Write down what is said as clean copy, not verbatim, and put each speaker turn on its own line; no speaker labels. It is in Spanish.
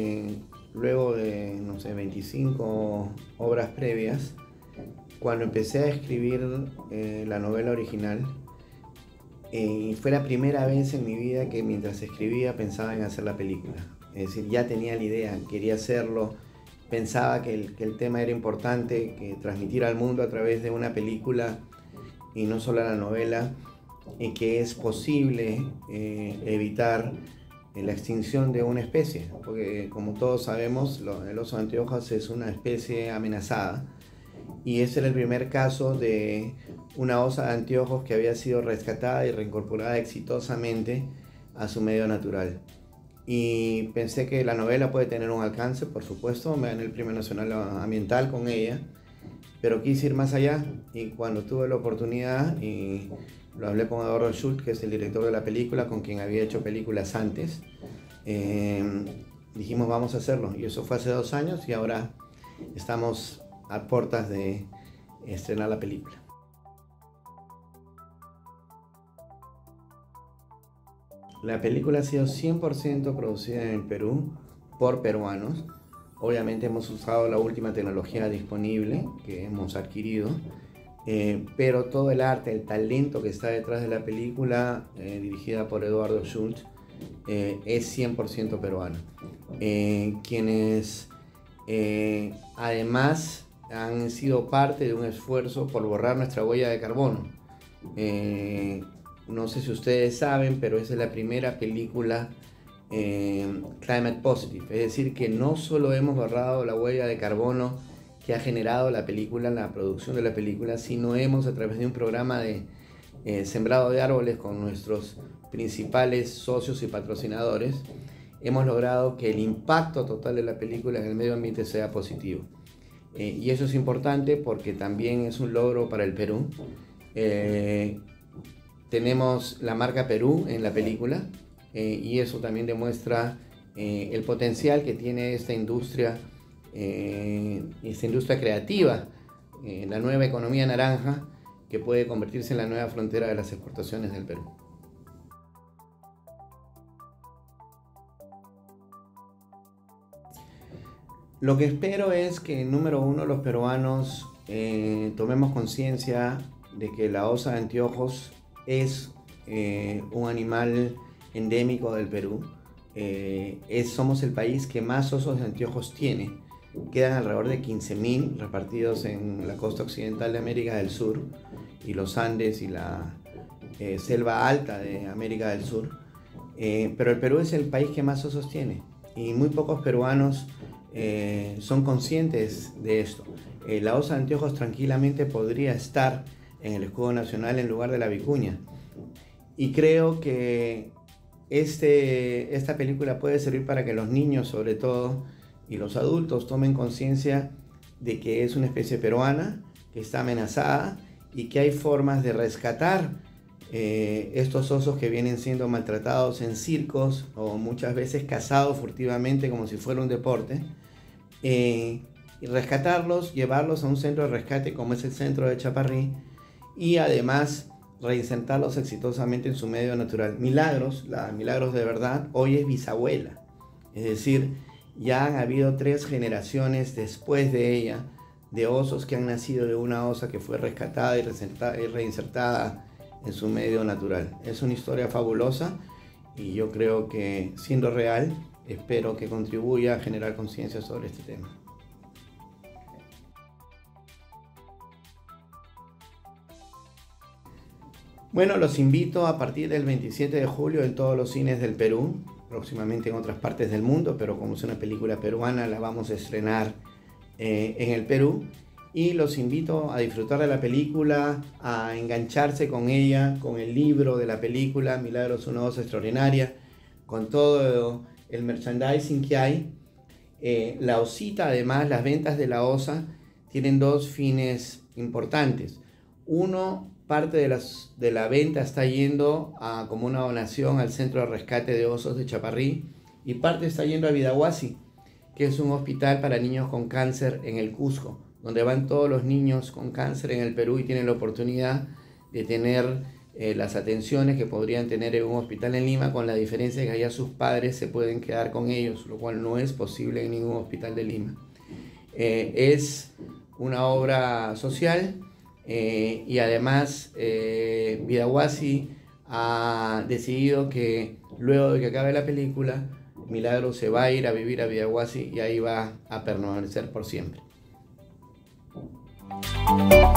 luego de, no sé, 25 obras previas, cuando empecé a escribir la novela original, fue la primera vez en mi vida que mientras escribía pensaba en hacer la película. Es decir, ya tenía la idea, quería hacerlo, pensaba que el tema era importante, que transmitir al mundo a través de una película y no solo la novela, y que es posible evitar la extinción de una especie, porque como todos sabemos, el oso de anteojos es una especie amenazada, y ese era el primer caso de una osa de anteojos que había sido rescatada y reincorporada exitosamente a su medio natural. Y pensé que la novela puede tener un alcance, por supuesto, me gané el Premio Nacional Ambiental con ella, pero quise ir más allá, y cuando tuve la oportunidad, y lo hablé con Eduardo Schultz, que es el director de la película, con quien había hecho películas antes, dijimos vamos a hacerlo, y eso fue hace 2 años, y ahora estamos a puertas de estrenar la película. La película ha sido 100% producida en el Perú por peruanos. Obviamente hemos usado la última tecnología disponible que hemos adquirido, pero todo el arte, el talento que está detrás de la película, dirigida por Eduardo Schultz, es 100% peruano. Quienes además han sido parte de un esfuerzo por borrar nuestra huella de carbono. No sé si ustedes saben, pero esa es la primera película climate positive, es decir, que no solo hemos borrado la huella de carbono que ha generado la película, la producción de la película, sino hemos, a través de un programa de sembrado de árboles con nuestros principales socios y patrocinadores, hemos logrado que el impacto total de la película en el medio ambiente sea positivo. Y eso es importante porque también es un logro para el Perú. Tenemos la marca Perú en la película, y eso también demuestra el potencial que tiene esta industria creativa, la nueva economía naranja, que puede convertirse en la nueva frontera de las exportaciones del Perú. Lo que espero es que, número uno, los peruanos tomemos conciencia de que la osa de anteojos es un animal endémico del Perú. Somos el país que más osos de anteojos tiene. Quedan alrededor de 15.000 repartidos en la costa occidental de América del Sur y los Andes y la selva alta de América del Sur. Pero el Perú es el país que más osos tiene, y muy pocos peruanos son conscientes de esto. La osa de anteojos tranquilamente podría estar en el escudo nacional en lugar de la vicuña, y creo que esta película puede servir para que los niños, sobre todo, y los adultos tomen conciencia de que es una especie peruana, que está amenazada, y que hay formas de rescatar estos osos que vienen siendo maltratados en circos o muchas veces cazados furtivamente como si fuera un deporte, y rescatarlos, llevarlos a un centro de rescate como es el centro de Chaparrí, y además reinsertarlos exitosamente en su medio natural. Milagros, la Milagros de verdad, hoy es bisabuela, es decir, ya han habido 3 generaciones después de ella de osos que han nacido de una osa que fue rescatada y reinsertada en su medio natural. Es una historia fabulosa, y yo creo que, siendo real, espero que contribuya a generar conciencia sobre este tema. Bueno, los invito a partir del 27 de julio en todos los cines del Perú, próximamente en otras partes del mundo, pero como es una película peruana, la vamos a estrenar en el Perú. Y los invito a disfrutar de la película, a engancharse con ella, con el libro de la película, Milagros, una osa extraordinaria, con todo el merchandising que hay. La osita, además, las ventas de la osa tienen 2 fines importantes. Uno, parte de la venta está yendo como una donación al Centro de Rescate de Osos de Chaparrí, y parte está yendo a Vidahuasi, que es un hospital para niños con cáncer en el Cusco, donde van todos los niños con cáncer en el Perú y tienen la oportunidad de tener las atenciones que podrían tener en un hospital en Lima, con la diferencia de que allá sus padres se pueden quedar con ellos, lo cual no es posible en ningún hospital de Lima. Es una obra social y además Vidahuasi ha decidido que luego de que acabe la película, Milagro se va a ir a vivir a Vidahuasi y ahí va a permanecer por siempre.